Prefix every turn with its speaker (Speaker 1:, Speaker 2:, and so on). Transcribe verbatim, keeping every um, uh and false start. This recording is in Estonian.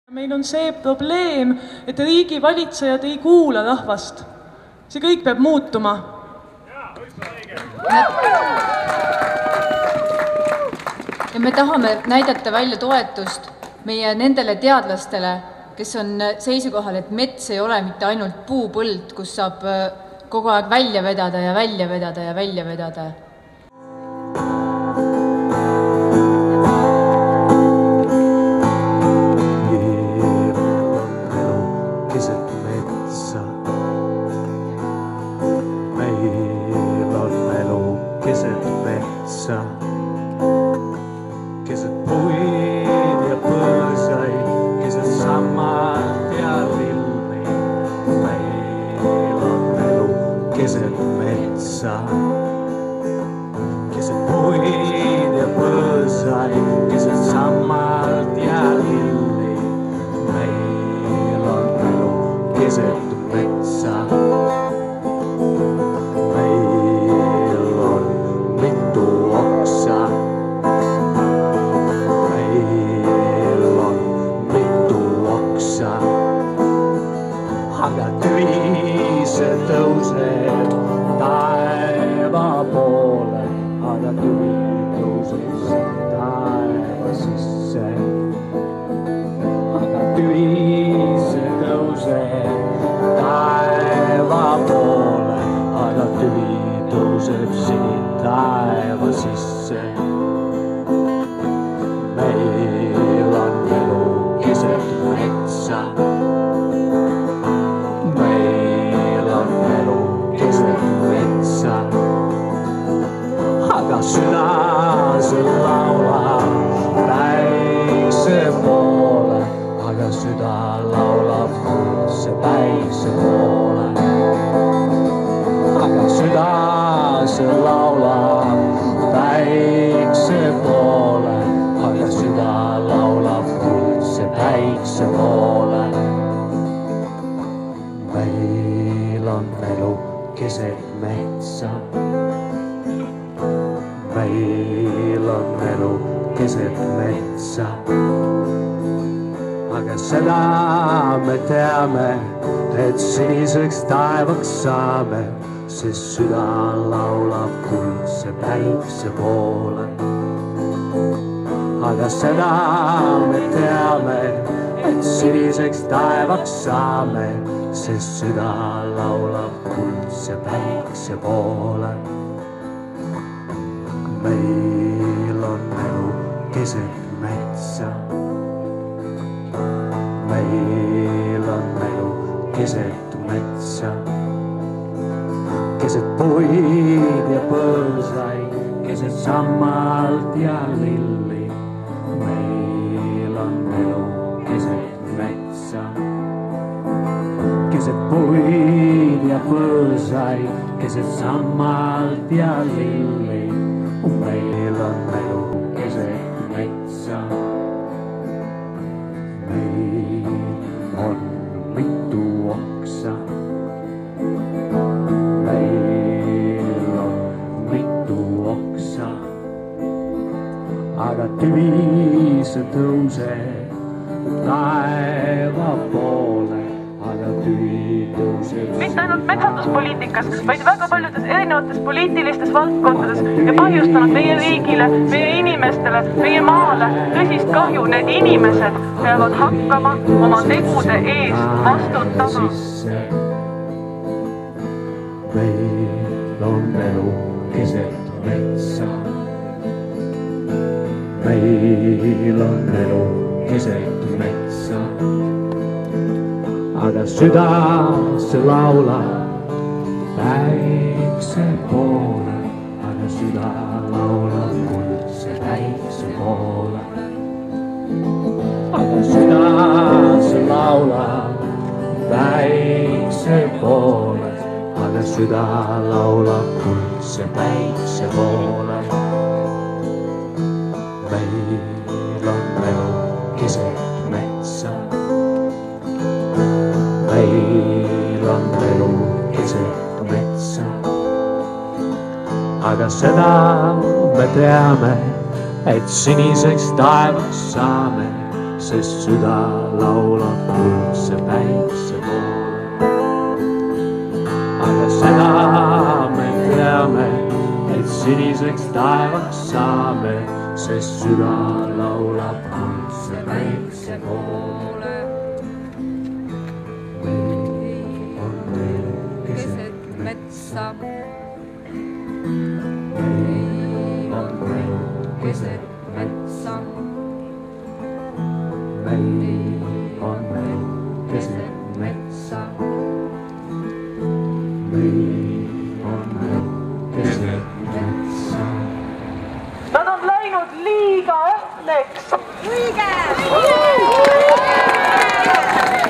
Speaker 1: Meil on see probleem, et riigi valitsejad ei kuula rahvast. See kõik peab muutuma.
Speaker 2: Ja me tahame näidata välja toetust meie nendele teadlastele, kes on seisukohal, et mets ei ole mitte ainult puupõld, kus saab kogu aeg välja vedada ja välja vedada ja välja vedada.
Speaker 3: Keset puid ja põõsai, keset sammalt ja lilli. Meil on elu keset metsa. Keset puid ja põõsai, keset sammalt ja lilli. Meil on elu keset metsa. Aga tüvi see tõuseb taeva poole, aga tüvi tõuseb taeva sisse. Aga tüvi see tõuseb taeva poole, aga tüvi tõuseb taeva sisse. Meil on elu keset metsa. Aga süda see laulab päikse poole, aga süda laulab kuldse päikse poole. Aga süda see laulab päikse poole, aga süda laulab kuldse päikse poole. Meil on elu keset metsa. Meil on elu keset metsa. Aga seda me teame, et siniseks taevaks saame, sest süda laulab kuldse päikse poole. Aga seda me teame, et siniseks taevaks saame, sest süda laulab kuldse päikse poole. Meil on elu keset metsa. Meil on elu keset metsa. Keset puid ja põõsai, keset sammalt ja lilli. Meil on elu keset metsa. Keset puid ja põõsai, keset sammalt ja lilli. Meil on elu keset metsa. Meil on mitu oksa. Meil on mitu oksa. Aga tüvi see tõuseb taeva poole.
Speaker 1: Mitte ainult metsanduspoliitikas, vaid väga paljudes erinevates poliitilistes valdkondades ja põhjustanud meie riigile, meie inimestele, meie maale tõsist kahju. Need inimesed peavad hakkama oma tegude eest vastutama.
Speaker 3: Meil on elu keset metsa. Meil on elu keset metsa. Aga süda see laulab päikse poole, aga süda laulab kuldse päikse poole. Aga süda see laulab päikse poole, aga süda laulab kuldse päikse poole. Meil on elu keset metsa. Meil on elu keset metsa. Aga seda me teame, et siniseks taevaks saame, sest süda laulab kuldse päikse poole. Aga seda me teame, et siniseks taevaks saame, sest süda laulab kuldse päikse poole. Meil on veel keset metsa, meil on veel keset metsa, meil on veel keset metsa, meil on veel keset metsa.
Speaker 1: Nad on läinud liiga ahneks.
Speaker 4: Õige!